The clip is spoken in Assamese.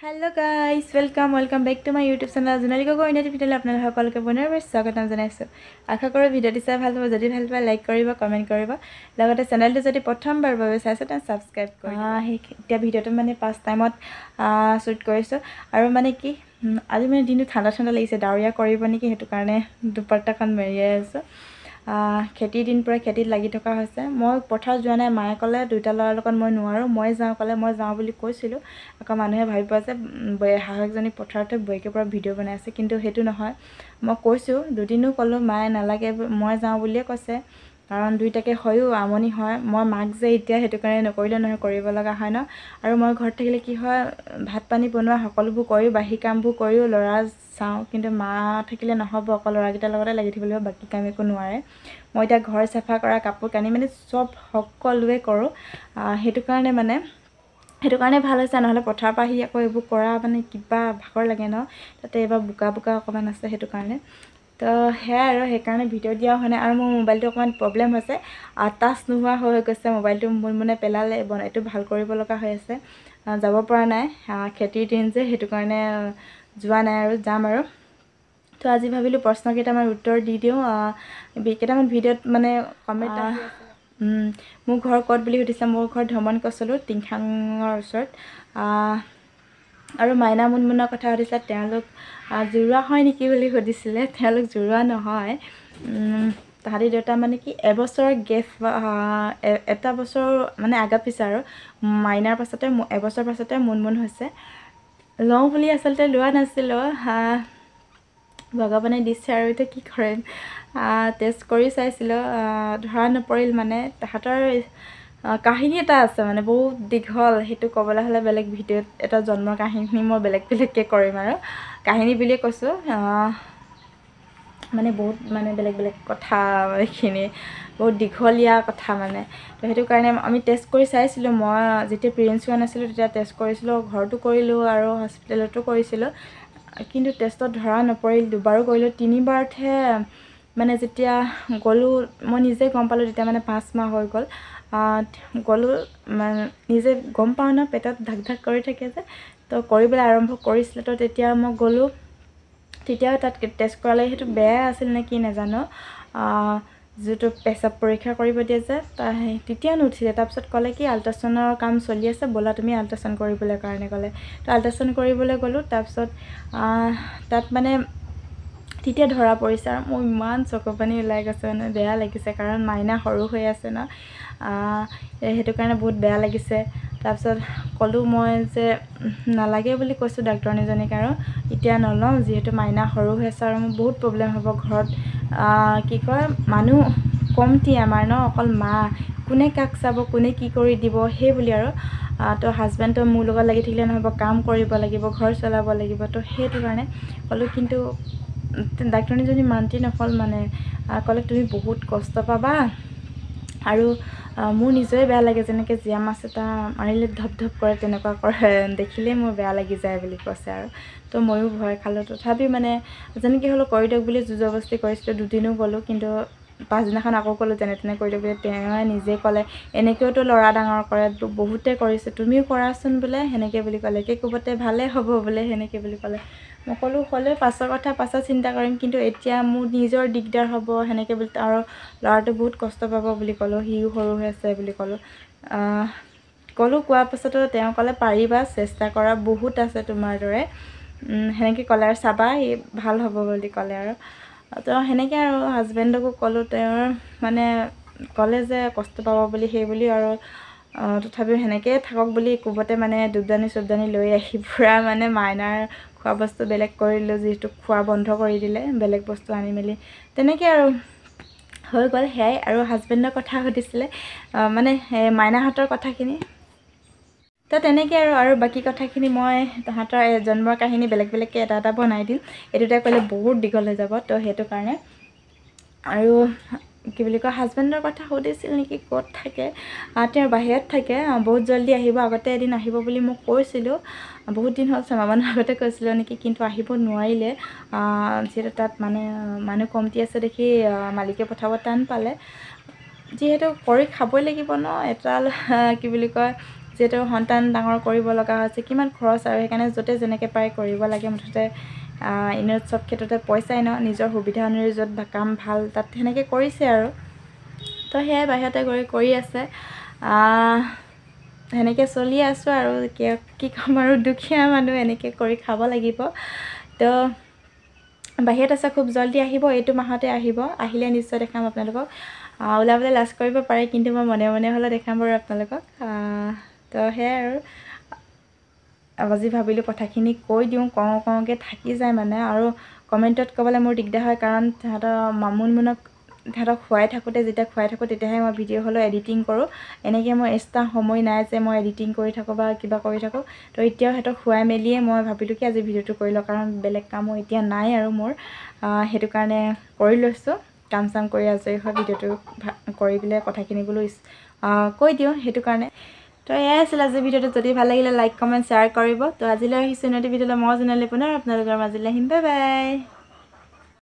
Hello guys, welcome back to my YouTube channel. Journalika ko inati video apnal সকলকে পুনৰ স্বাগতম জনাইছো। আশা কৰো ভিডিওটি চাই ভাল পাব। যদি ভাল পায় লাইক কৰিবা, কমেন্ট কৰিবা। লগতে চেনেলটো যদি প্ৰথমবাৰ বাবে চাইছে তা সাবস্ক্ৰাইব কৰিবা। এতিয়া ভিডিওটো মানে ফাৰ্স্ট টাইমত শুট কৰিছো আৰু মানে কি আজি মানে দিনটো ঠাণ্ডা লাগিছে, ডাৱৰীয়া কৰিব নেকি হেতু কাৰণে দুপট্টাখন মেৰিয়াই আছো। খেতিৰ দিন পৰা খেতিত লাগি থকা হৈছে। মই পথাৰ যোৱা নাই, মায়ে ক'লে দুইটা ল'ৰাৰ লগত মই নোৱাৰো, মই যাওঁ ক'লে মই যাওঁ বুলি কৈছিলো। আকৌ মানুহে ভাবিব যে হাহকজনী পথাৰতে বইকে পৰা ভিডিঅ' বনাই আছে, কিন্তু হেতু নহয়। মই কৈছো দুদিনো ক'লো, মায়ে নালাগে মই যাওঁ বুলিয়ে কৈছে। কাৰণ দুইটাকে হয়ও আমনি হয়। মই মাক যে এতিয়া হেতু কাৰণে নকৰিলে নহয়, কৰিব লগা হয় ন। আৰু মই ঘৰত থাকিলে কি হয়, ভাত পানী বনোৱা সকলোবোৰ কৰি বাহি কামবোৰ কৰিও ল'ৰা চাওঁ, কিন্তু মা থাকিলে নহ'ব, অকল ল'ৰাকেইটাৰ লগতে লাগি থাকিব লাগিব, বাকী কাম একো নোৱাৰে। মই এতিয়া ঘৰ চাফা কৰা, কাপোৰ কানি মানে চব সকলোৱে কৰোঁ। হেতু কাৰণে ভাল হৈছে, নহ'লে পথাৰৰ পৰা আহি আকৌ এইবোৰ কৰা মানে কিবা ভাগৰ লাগে ন। তাতে এবাৰ বোকা অকণমান আছে, হেতু কাৰণে তো সেয়াই আৰু সেইকাৰণে ভিডিঅ' দিয়া হোৱা নাই। আৰু মোৰ মোবাইলটো অকণমান প্ৰব্লেম হৈছে, টাচ নোহোৱা হৈ গৈছে মোবাইলটো। মানে পেলালে এইটো ভাল কৰিব লগা হৈ আছে, যাব পৰা নাই। খেতিৰ দিন যে হেতু কাৰণে যোৱা নাই, আৰু যাম আৰু। তো আজি ভাবিলোঁ প্ৰশ্ন কেইটামান উত্তৰ দি দিওঁ। কেইটামান ভিডিঅ'ত মানে কমেণ্ট আহি আছে, মোৰ ঘৰ ক'ত বুলি সুধিছে। মোৰ ঘৰ ধমন কচলো, টিংখাঙৰ ওচৰত। আৰু মাইনা মুনমুনৰ কথা সুধিছে, তেওঁলোক জুৰুৱা হয় নেকি বুলি সুধিছিলে। তেওঁলোক জুৰুৱা নহয়, তাহাঁতি দেউতা মানে কি এবছৰ গেপ, এটা বছৰ মানে আগা পিছা আৰু মাইনাৰ পাছতে এবছৰ পাছতে মুনমুন হৈছে। লওঁ বুলি আচলতে লোৱা নাছিলোঁ, ভগৱানে দিছে আৰু এতিয়া কি কৰিম। টেষ্ট কৰি চাইছিলোঁ, ধৰা নপৰিল। মানে তাহাঁতৰ কাহিনী এটা আছে, মানে বহুত দীঘল। সেইটো ক'বলৈ হ'লে বেলেগ ভিডিঅ'ত এটা জন্মৰ কাহিনী মই বেলেগকৈ কৰিম, আৰু কাহিনী বুলিয়ে কৈছোঁ। মানে বহুত মানে বেলেগ কথা, এইখিনি বহুত দীঘলীয়া কথা মানে। তো সেইটো কাৰণে আমি টেষ্ট কৰি চাইছিলোঁ। মই যেতিয়া প্ৰিয়েঞ্চি হোৱা নাছিলোঁ তেতিয়া টেষ্ট কৰিছিলোঁ, ঘৰতো কৰিলোঁ আৰু হস্পিটেলতো কৰিছিলোঁ, কিন্তু টেষ্টত ধৰা নপৰিল। দুবাৰো কৰিলোঁ, তিনিবাৰতহে মানে যেতিয়া গ'লোঁ মই নিজে গম পালোঁ, তেতিয়া মানে 5 মাহ হৈ গ'ল। গ'লোঁ মানে নিজে গম পাওঁ ন, পেটত ধাক কৰি থাকে যে, তো কৰিবলৈ আৰম্ভ কৰিছিলে। তো তেতিয়া মই গ'লোঁ, তেতিয়াও তাত টেষ্ট কৰালে সেইটো বেয়া আছিল নে কি নাজানো। যিটো পেচাব পৰীক্ষা কৰিব দিয়ে যে, তেতিয়াও নুঠিলে। তাৰপিছত ক'লে কি আল্ট্ৰাচাউণ্ডৰ কাম চলি আছে, ব'লা তুমি আল্ট্ৰাচাউণ্ড কৰিবলৈ কাৰণে ক'লে। তো আল্ট্ৰাচাউণ্ড কৰিবলৈ গ'লোঁ। তাৰপিছত তাত মানে তেতিয়া ধৰা পৰিছে, আৰু মোৰ ইমান চকু পানী ওলাই গৈছে, মানে বেয়া লাগিছে। কাৰণ মাইনা সৰু হৈ আছে ন, সেইটো কাৰণে বহুত বেয়া লাগিছে। তাৰপিছত ক'লোঁ মই যে নালাগে বুলি কৈছোঁ ডাক্তৰনীজনীক, আৰু এতিয়া নলওঁ যিহেতু মাইনা সৰু হৈ আছে আৰু মোৰ বহুত প্ৰব্লেম হ'ব ঘৰত। কি কয়, মানুহ কমটি আমাৰ ন, অকল মা, কোনে কাক চাব, কোনে কি কৰি দিব, সেই বুলি আৰু। তো হাজবেণ্ডটো মোৰ লগত লাগি থাকিলে নহ'ব, কাম কৰিব লাগিব, ঘৰ চলাব লাগিব। তো সেইটো কাৰণে ক'লোঁ, কিন্তু ডাক্তৰনীজনী মান্তি নহ'ল। মানে ক'লে তুমি বহুত কষ্ট পাবা, আৰু মোৰ নিজৰে বেয়া লাগে, যেনেকৈ জীয়া মাছ এটা মাৰিলে ধপ কৰে তেনেকুৱা কৰে, দেখিলেই মোৰ বেয়া লাগি যায় বুলি কৈছে আৰু। তো ময়ো ভয় খালোঁ। তথাপি মানে যেনেকৈ হ'লেও কৰি দিয়ক বুলি জোৰ জবৰদস্তি কৰিছিলোঁ। দুদিনো গ'লোঁ, কিন্তু পাছদিনাখন আকৌ ক'লোঁ যেনে তেনে কৰি দিয়ক বুলি। তেওঁ নিজে ক'লে এনেকৈওতো ল'ৰা ডাঙৰ কৰে, বহুতে কৰিছে, তুমিও কৰাচোন বোলে, সেনেকৈ বুলি ক'লে। একে কোবতে ভালেই হ'ব বোলে, সেনেকৈ বুলি ক'লে। মই ক'লোঁ হ'লেও পাছৰ কথা পাছত চিন্তা কৰিম, কিন্তু এতিয়া মোৰ নিজৰ দিগদাৰ হ'ব সেনেকৈ বুলি, আৰু ল'ৰাটো বহুত কষ্ট পাব বুলি ক'লোঁ, সিও সৰু হৈ আছে বুলি ক'লোঁ। কোৱাৰ পাছতো তেওঁ ক'লে পাৰিবা, চেষ্টা কৰা, বহুত আছে তোমাৰ দৰে, সেনেকৈ ক'লে। আৰু চাবা ভাল হ'ব বুলি ক'লে। আৰু তো সেনেকৈ আৰু হাজবেণ্ডকো ক'লোঁ, তেওঁৰ মানে ক'লে যে কষ্ট পাব বুলি, সেই বুলি। আৰু তথাপিও সেনেকৈয়ে থাকক বুলি কোবতে মানে দুবদানি লৈ আহি পূৰা মানে মাইনাৰ খোৱা বস্তু বেলেগ কৰি দিলোঁ, যিহেতু খোৱা বন্ধ কৰি দিলে, বেলেগ বস্তু আনি মেলি তেনেকৈ আৰু হৈ গ'ল। সেয়াই। আৰু হাজবেণ্ডৰ কথা সুধিছিলে, মানে মাইনাহঁতৰ কথাখিনি। তো তেনেকৈ আৰু বাকী কথাখিনি মই তাহাঁতৰ জন্মৰ কাহিনী বেলেগকৈ এটা বনাই দিম। এইটোতে ক'লে বহুত দীঘল হৈ যাব, তো সেইটো কাৰণে। আৰু কি বুলি কয়, হাজবেণ্ডৰ কথা সুধিছিল নেকি, ক'ত থাকে। তেওঁ বাহিৰত থাকে, বহুত জল্দি আহিব। আগতে এদিন আহিব বুলি মোক কৈছিলোঁ, বহুত দিন হ'ল, 6 মাহমানৰ আগতে কৈছিলোঁ নেকি, কিন্তু আহিব নোৱাৰিলে। যিহেতু তাত মানে মানুহ কমটি আছে দেখি মালিকে পঠাব টান পালে। যিহেতু কৰি খাবই লাগিব ন, এটা কি বুলি কয়, যিহেতু সন্তান ডাঙৰ কৰিব লগা হৈছে কিমান খৰচ আৰু সেইকাৰণে য'তে যেনেকৈ পাৰে কৰিব লাগে মুঠতে এনেও চব ক্ষেত্ৰতে পইচাই ন নিজৰ সুবিধা অনুযায়ী য'ত কাম ভাল তাত সেনেকৈ কৰিছে আৰু তো সেয়াই বাহিৰতে কৰি আছে সেনেকৈ চলি আছোঁ আৰু কি ক'ম আৰু দুখীয়া মানুহ এনেকৈ কৰি খাব লাগিব তো বাহিৰত আছে খুব জল্দি আহিব এইটো মাহতে আহিলে নিশ্চয় দেখাম আপোনালোকক ওলাবলৈ লাজ কৰিব পাৰে কিন্তু মই মনে মনে হ'লেও দেখাম বাৰু আপোনালোকক তো সেয়াই আৰু আজি ভাবিলোঁ কথাখিনি কৈ দিওঁ কওঁকৈ থাকি যায় মানে আৰু কমেণ্টত ক'বলৈ মোৰ দিগদাৰ হয় কাৰণ মুনমুনক সিহঁতক খুৱাই থাকোঁ তেতিয়াহে মই ভিডিঅ' হ'লেও এডিটিং কৰোঁ এনেকৈ মই এক্সট্ৰা সময় নাই যে মই এডিটিং কৰি থাকোঁ বা কিবা কৰি থাকোঁ তো এতিয়াও সিহঁতক খুৱাই মেলিয়ে মই ভাবিলোঁ কি আজি ভিডিঅ'টো কৰি লওঁ কাৰণ বেলেগ কামো এতিয়া নাই আৰু মোৰ সেইটো কাৰণে কৰি লৈছোঁ কাম চাম কৰি আজৰি হৈ ভিডিঅ'টো কৰি পেলাই কথাখিনি বোলো কৈ দিওঁ সেইটো কাৰণে তো এয়াই আছিল আজি ভিডিঅ'টো যদি ভাল লাগিলে লাইক কমেণ্ট শ্বেয়াৰ কৰিব তো আজিলৈ আহিছোঁ নতুন ভিডিঅ'লৈ মই জনালে পুনৰ আপোনালোকৰ মাজলৈ আহিম বাই বাই